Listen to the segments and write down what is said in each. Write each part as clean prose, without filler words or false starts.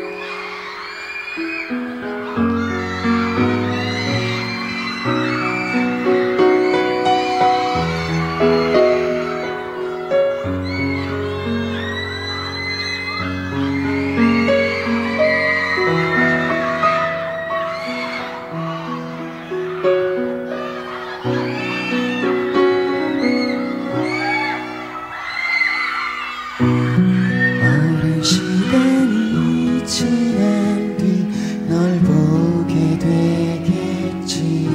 오랜 시간이 지난 뒤 널 보게 되겠지.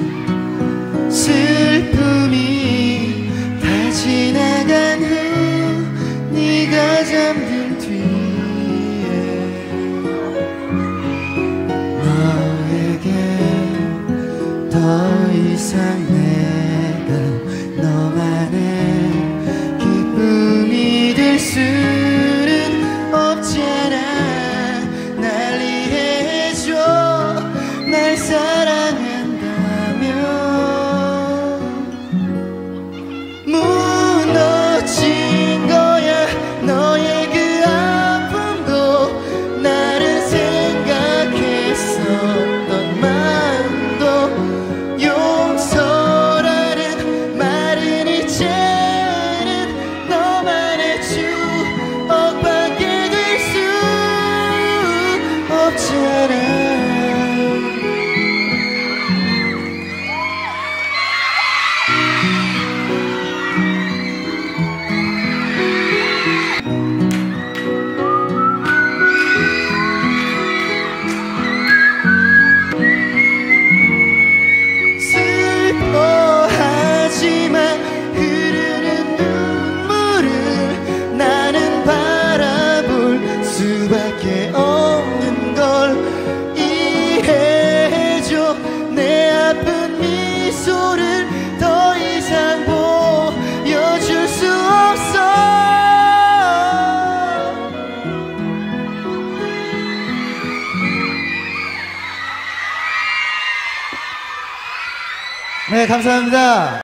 슬픔이 다 지나간 후 네가 잠든 뒤에 너에게 더 이상 내가 너만의 기쁨이 될 수는 없잖아. 날 이해해줘. 날 사랑한다면 무너진 거야. 너의 그 아픔도 나를 생각했었던 마음도 용서라는 말은 이제는 너만의 추억밖에 될 수 없잖아. 슬퍼하지만 흐르는 눈물을 나는 바라볼 수밖에 없는 걸 이해해줘. 내 아픈 미소를 더 이상 보여줄 수 없어. 네, 감사합니다.